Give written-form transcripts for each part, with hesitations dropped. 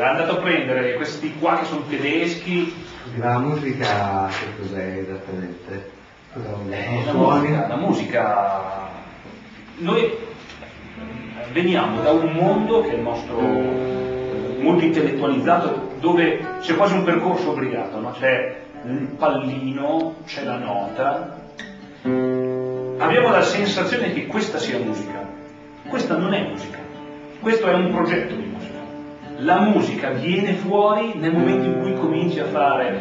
è andato a prendere questi qua che sono tedeschi. La musica che cos'è esattamente? La musica, noi veniamo da un mondo che è il nostro molto intellettualizzato, dove c'è quasi un percorso obbligato, no? C'è il pallino, c'è la nota. Abbiamo la sensazione che questa sia musica. Questa non è musica, questo è un progetto di musica. La musica viene fuori nel momento in cui cominci a fare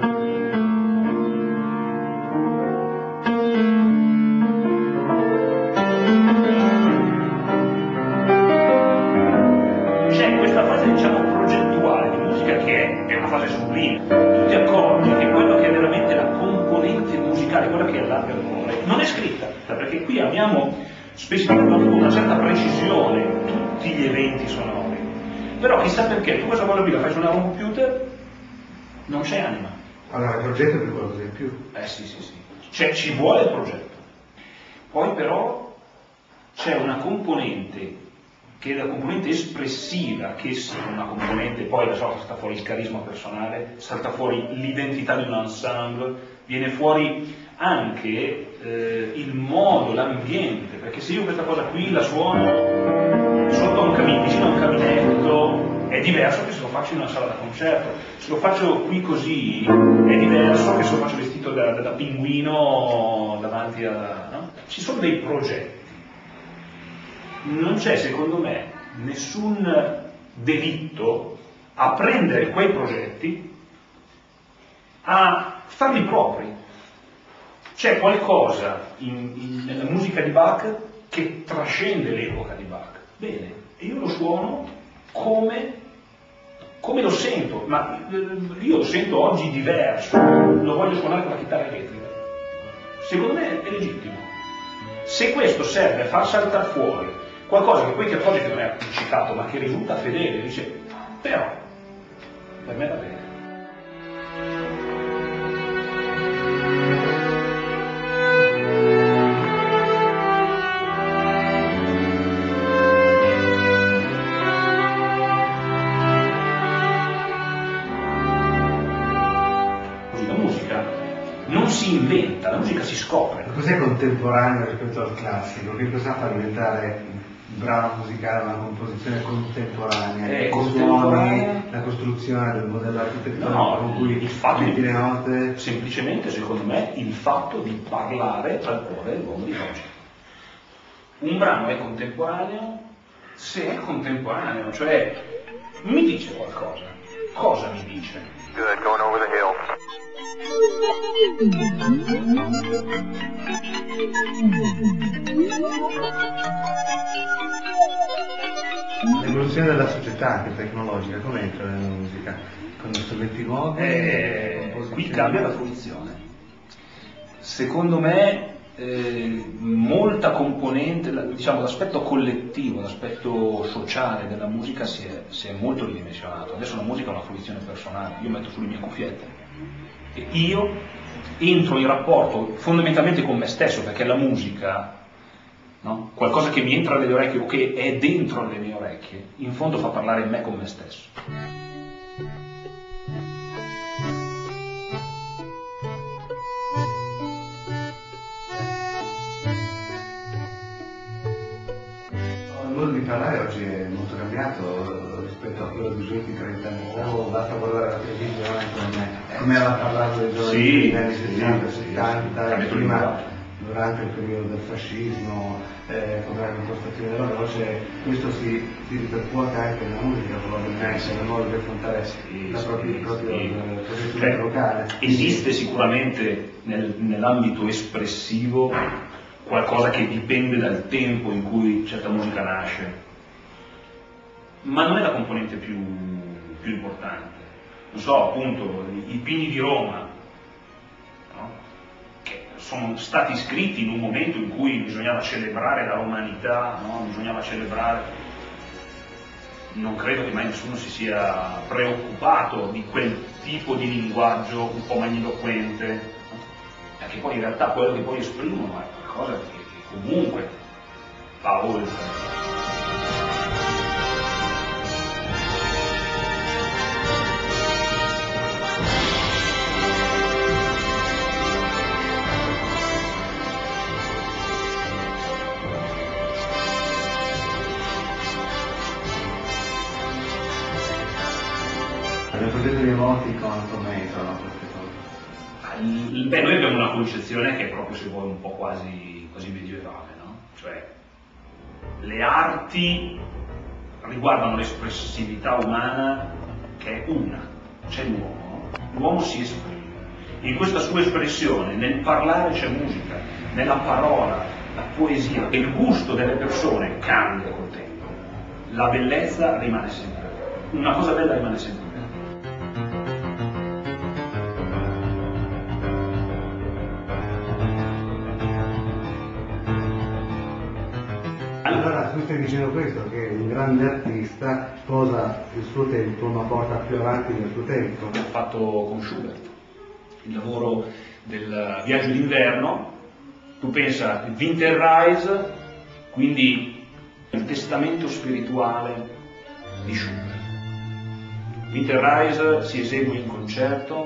questa fase, diciamo, progettuale di musica che è una fase sublime. Tu ti accorgi che quello che è veramente la componente musicale, quella che allarga il cuore, non è scritta, perché qui abbiamo specificato con una certa precisione tutti gli eventi sonori, però chissà perché tu questa cosa qui la fai suonare un computer, non c'è anima. Allora il progetto è per qualcosa in più. Sì. Cioè ci vuole il progetto. Poi però c'è una componente che è la componente espressiva, che è una componente, poi da so, sta fuori il carisma personale, salta fuori l'identità di un ensemble, viene fuori anche il modo, l'ambiente, perché se io questa cosa qui la suono sotto un camino, vicino a un caminetto, è diverso che se lo faccio in una sala da concerto. Se lo faccio qui così è diverso che se lo faccio vestito da pinguino davanti a... No? Ci sono dei progetti. Non c'è, secondo me, nessun delitto a prendere quei progetti, a farli propri. C'è qualcosa nella musica di Bach che trascende l'epoca di Bach. Bene, e io lo suono come lo sento, ma io lo sento oggi diverso, lo voglio suonare con la chitarra elettrica. Secondo me è legittimo. Se questo serve a far saltare fuori qualcosa che poi ti accorgi che non è appiccicato, ma che risulta fedele, dice, però, per me va bene. La musica non si inventa, la musica si scopre. Cos'è contemporaneo rispetto al classico? Che cosa fa diventare un brano musicale, una composizione contemporanea? Contemporanea, la costruzione del modello architettonico con cui il fatto metti le note. Semplicemente, secondo me, il fatto di parlare al cuore dell'uomo di oggi. Un brano è contemporaneo se è contemporaneo, cioè mi dice qualcosa. Cosa mi dice? Good, going over the hill. L'evoluzione della società anche tecnologica, come entra nella musica? Con strumenti nuovi? Qui cambia la fruizione. Secondo me molta componente, diciamo l'aspetto collettivo, l'aspetto sociale della musica si è molto ridimensionato. Adesso la musica è una fruizione personale, io metto sulle mie cuffiette e io entro in rapporto fondamentalmente con me stesso, perché la musica, no? Qualcosa che mi entra nelle orecchie o che è dentro le mie orecchie, in fondo fa parlare me con me stesso. Il modo di parlare oggi è molto cambiato rispetto a quello di 20-30 anni fa. Basta guardare la televisione come era parlato dei giovani negli anni 60-70, prima durante il periodo del fascismo, con la impostazione della voce. Questo si ripercuote anche nella musica, probabilmente, nel modo di affrontare la propria posizione vocale. Esiste sicuramente nell'ambito espressivo qualcosa che dipende dal tempo in cui certa musica nasce, ma non è la componente più importante. Non so, appunto, i Pini di Roma, no? Che sono stati scritti in un momento in cui bisognava celebrare la romanità, no? Bisognava celebrare. Non credo che mai nessuno si sia preoccupato di quel tipo di linguaggio un po' magniloquente, no? Perché poi in realtà quello che poi esprimono è qualcosa che comunque va oltre. nel progetto di Emoticon come entrano queste cose? Beh, noi abbiamo una concezione che è proprio, se vuoi, un po' quasi medievale, no? Cioè, le arti riguardano l'espressività umana, che è una, c'è l'uomo si esprime. In questa sua espressione, nel parlare c'è musica, nella parola, la poesia, e il gusto delle persone cambia col tempo. La bellezza rimane sempre, una cosa bella rimane sempre. Allora tu stai dicendo questo, che un grande artista sposa il suo tempo ma porta più avanti del suo tempo. L'ho fatto con Schubert, il lavoro del viaggio d'inverno. Tu pensa, il Winterreise, quindi il testamento spirituale di Schubert. Winterreise si esegue in concerto,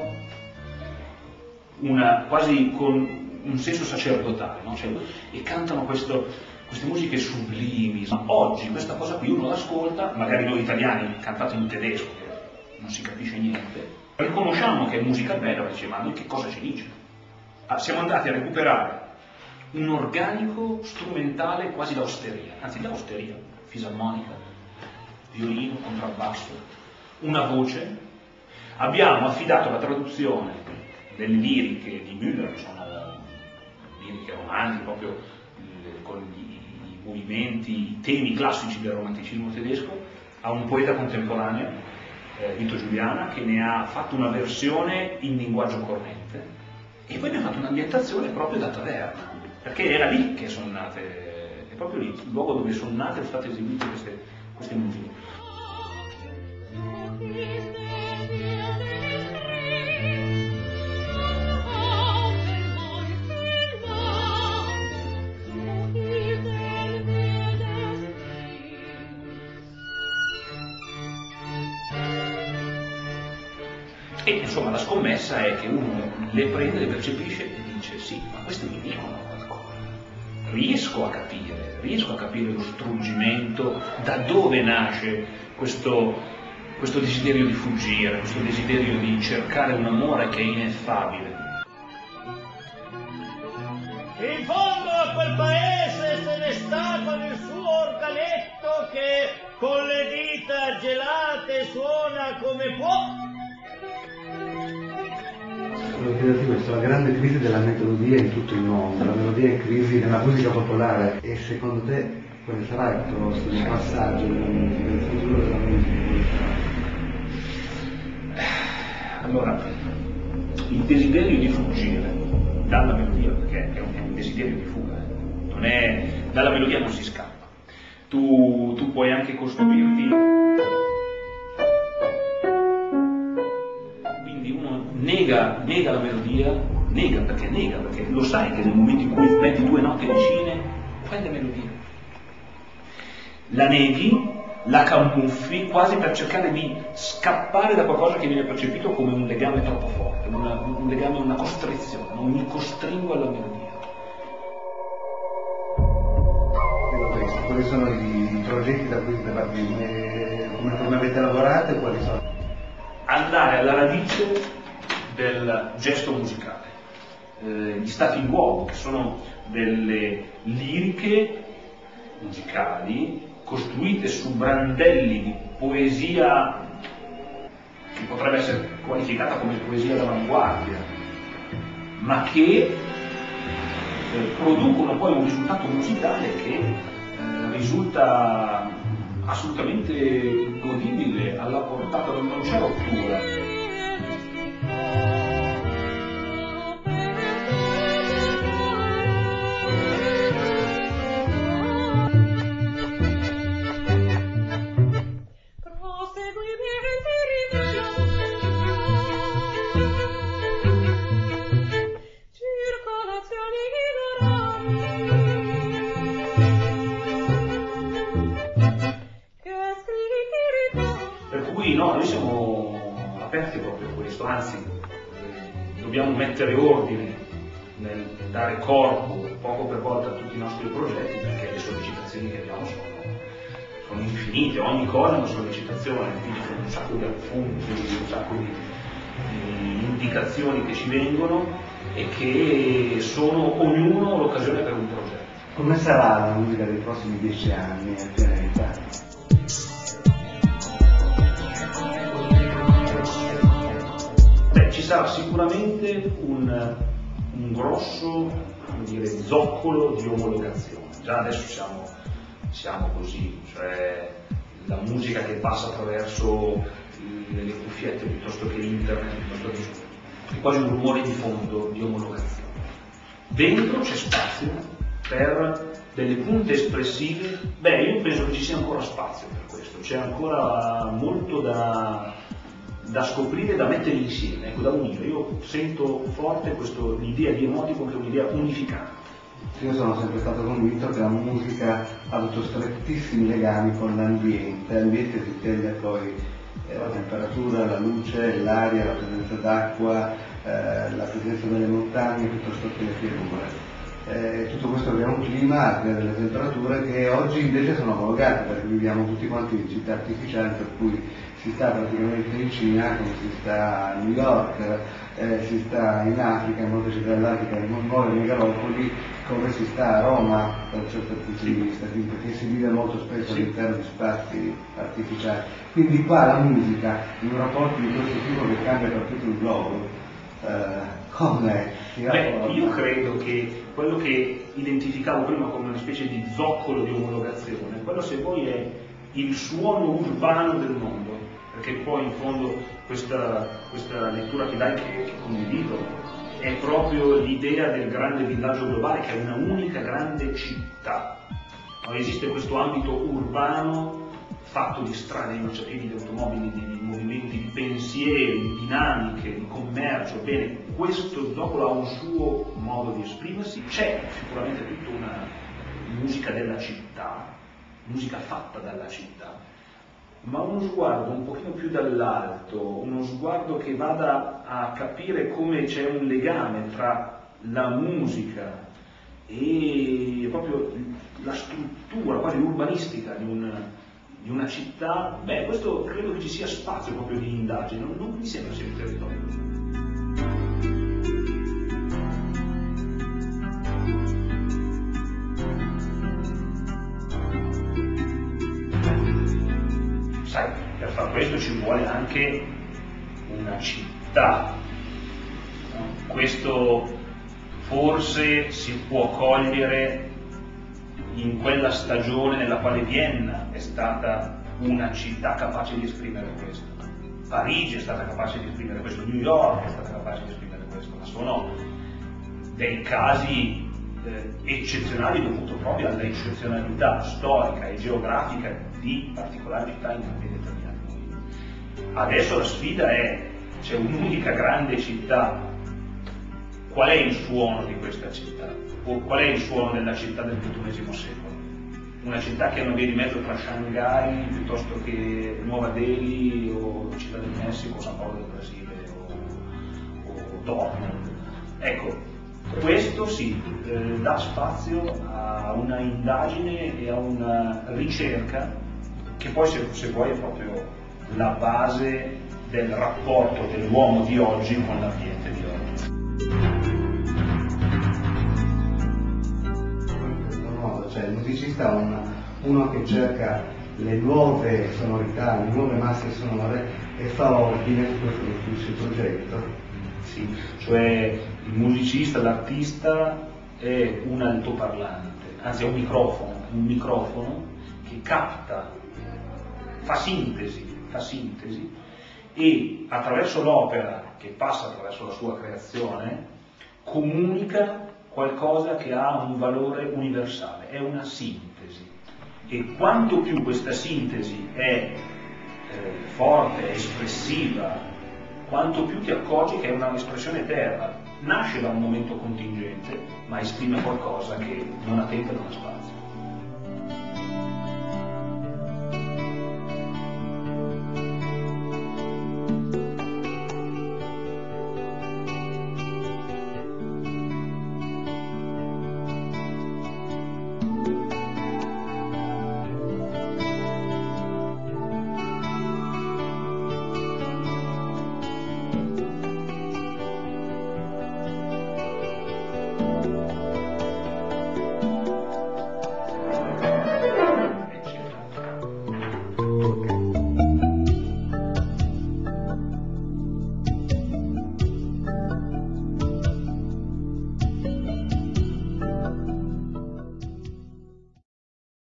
quasi con un senso sacerdotale, no? Cioè, e cantano queste musiche sublimi. Ma oggi questa cosa qui uno l'ascolta, magari noi italiani cantato in tedesco, che non si capisce niente, riconosciamo che è musica bella, ma dice, ma noi che cosa ci dice? Siamo andati a recuperare un organico strumentale quasi da osteria, anzi da osteria, fisarmonica, violino, contrabbasso, una voce. Abbiamo affidato la traduzione delle liriche di Müller, che sono liriche romantiche, proprio con i movimenti, i temi classici del romanticismo tedesco, a un poeta contemporaneo, Vito Giuliana, che ne ha fatto una versione in linguaggio corrente, e poi ne ha fatto un'ambientazione proprio da taverna, perché era lì che sono nate, è proprio lì, il luogo dove sono nate e sono state eseguite queste musiche. E insomma la scommessa è che uno le prende, le percepisce e dice sì, ma queste mi dicono qualcosa. Riesco a capire lo struggimento, da dove nasce questo desiderio di fuggire, questo desiderio di cercare un amore che è ineffabile. In fondo a quel paese se ne sta con il suo organetto che con le dita gelate suona come può. Volevo chiederti questo, la grande crisi della melodia in tutto il mondo, la melodia in crisi nella musica popolare, e secondo te quale sarà il passaggio della musica, il futuro della musica? Allora, il desiderio di fuggire dalla melodia, perché è un desiderio di fuga, non è, dalla melodia non si scappa. Tu puoi anche costruirti, quindi uno nega la melodia, perché lo sai che nel momento in cui metti due note vicine, fai la melodia. La neghi, la camuffi quasi per cercare di scappare da qualcosa che viene percepito come un legame troppo forte, un legame, una costrizione, non mi costringo alla melodia. Quali sono i progetti da cui siete partiti? Come avete lavorato e quali sono? Andare alla radice del gesto musicale, gli stati in luogo, che sono delle liriche musicali costruite su brandelli di poesia che potrebbe essere qualificata come poesia d'avanguardia, ma che producono poi un risultato musicale che risulta assolutamente godibile, alla portata, non c'è rottura. No, noi siamo aperti proprio a questo, anzi dobbiamo mettere ordine nel dare corpo poco per volta a tutti i nostri progetti, perché le sollecitazioni che abbiamo sono infinite, ogni cosa è una sollecitazione, quindi sono un sacco di appunti, un sacco di indicazioni che ci vengono e che sono ognuno l'occasione per un progetto. Come sarà la musica dei prossimi 10 anni a Pianeta? Ci sarà sicuramente un grosso, come dire, zoccolo di omologazione. Già adesso siamo così, cioè la musica che passa attraverso le cuffiette piuttosto che internet, piuttosto che quasi un rumore di fondo di omologazione. Dentro c'è spazio per delle punte espressive. Io penso che ci sia ancora spazio per questo, c'è ancora molto da scoprire, da mettere insieme, ecco, da unire. Io sento forte l'idea di Emoticon che è un'idea unificante. Io sono sempre stato convinto che la musica ha avuto strettissimi legami con l'ambiente. L'ambiente si intende poi la temperatura, la luce, l'aria, la presenza d'acqua, la presenza delle montagne piuttosto che le pianure. Tutto questo crea un clima, crea delle temperature che oggi invece sono omologate, perché viviamo tutti quanti in città artificiali, per cui si sta praticamente in Cina come si sta a New York, si sta in Africa, in molte città dell'Africa, in nuove megalopoli, come si sta a Roma da un certo punto di vista, perché si vive molto spesso all'interno di spazi artificiali. Quindi qua la musica, in un rapporto di questo tipo che cambia per tutto il globo, com'è? Io credo che quello che identificavo prima come una specie di zoccolo di omologazione, quello se vuoi è il suono urbano del mondo, perché poi in fondo questa lettura che dai, che condivido, è proprio l'idea del grande villaggio globale, che è una unica grande città. Esiste questo ambito urbano fatto di strade, di marciapiedi, di automobili, di movimenti, di pensieri, di dinamiche, di commercio. Bene, questo zoccolo ha un suo modo di esprimersi. C'è sicuramente tutta una musica della città, musica fatta dalla città, ma uno sguardo un pochino più dall'alto, uno sguardo che vada a capire come c'è un legame tra la musica e proprio la struttura quasi urbanistica di una città. Questo credo che ci sia spazio proprio di indagine, non mi sembra sia un territorio. Sai, per far questo ci vuole anche una città. Questo forse si può cogliere in quella stagione nella quale Vienna è stata una città capace di esprimere questo. Parigi è stata capace di esprimere questo, New York è stata capace di esprimere questo, ma sono dei casi eccezionali dovuto proprio all'eccezionalità storica e geografica di particolari città in determinati momenti. Adesso la sfida è, c'è un'unica grande città, qual è il suono di questa città? O qual è il suono della città del XXI secolo? Una città che è una via di mezzo tra Shanghai piuttosto che Nuova Delhi o Città del Messico, San Paolo del Brasile o Dortmund. Ecco, questo sì, dà spazio a una indagine e a una ricerca che poi se vuoi è proprio la base del rapporto dell'uomo di oggi con l'ambiente di oggi. Cioè il musicista è uno che cerca le nuove sonorità, le nuove masse sonore e fa ordine su questo costruisce il progetto. Sì, cioè il musicista, l'artista è un altoparlante, anzi è un microfono che capta, fa sintesi e attraverso l'opera che passa attraverso la sua creazione comunica qualcosa che ha un valore universale, è una sintesi. E quanto più questa sintesi è forte, è espressiva, quanto più ti accorgi che è un'espressione eterna, nasce da un momento contingente, ma esprime qualcosa che non ha tempo e non ha spazio.